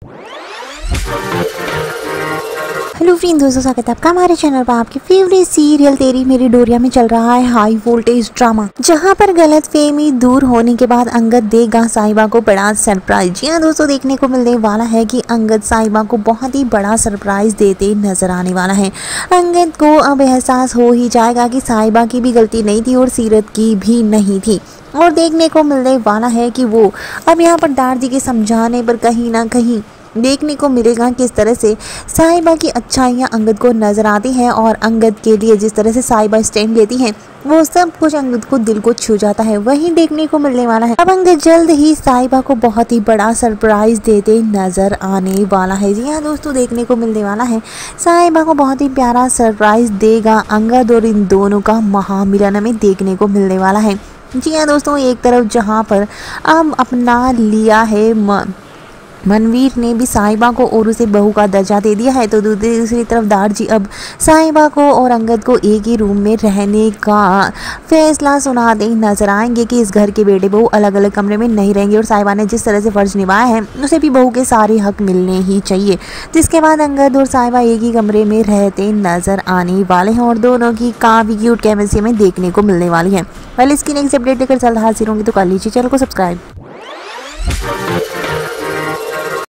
Hello friends, दोस्तों स्वागत है आपका हमारे चैनल पर। आपके फेवरेट सीरियल तेरी मेरी डोरिया में चल रहा है हाई वोल्टेज ड्रामा, जहां पर गलतफहमी दूर होने के बाद अंगद देगा साहिबा को बड़ा सरप्राइज। जी हाँ दोस्तों, देखने को मिलने वाला है कि अंगद साहिबा को बहुत ही बड़ा सरप्राइज देते नजर आने वाला है। अंगद को अब एहसास हो ही जाएगा कि साहिबा की भी गलती नहीं थी और सीरत की भी नहीं थी, और देखने को मिलने वाला है कि वो अब यहाँ पर दारजी के समझाने पर कहीं ना कहीं देखने को मिलेगा किस तरह से साहिबा की अच्छाइयाँ अंगद को नजर आती हैं, और अंगद के लिए जिस तरह से साहिबा स्टैंड लेती हैं वो सब कुछ अंगद को दिल को छू जाता है। वही देखने को मिलने वाला है अब अंगद जल्द ही साहिबा को बहुत ही बड़ा सरप्राइज देते नजर आने वाला है। जी हाँ दोस्तों, देखने को मिलने वाला है साहिबा को बहुत ही प्यारा सरप्राइज देगा अंगद, और इन दोनों का महामिलन हमें देखने को मिलने वाला है। जी हाँ दोस्तों, एक तरफ जहाँ पर अब अपना लिया है मनवीर ने भी साहिबा को और उसे बहू का दर्जा दे दिया है, तो दूसरी तरफ दारजी अब साहिबा को और अंगद को एक ही रूम में रहने का फैसला सुनाते नजर आएंगे कि इस घर के बेटे बहू अलग अलग कमरे में नहीं रहेंगे, और साहिबा ने जिस तरह से फर्ज निभाया है उसे भी बहू के सारे हक मिलने ही चाहिए। जिसके बाद अंगद और साहिबा एक ही कमरे में रहते नजर आने वाले हैं, और दोनों की काफ़ी क्यूट केमिस्ट्री में देखने को मिलने वाली है। पहले इसकी नेक्स्ट अपडेट लेकर जल्द हाजिर होंगे, तो कर लीजिए चैनल को सब्सक्राइब।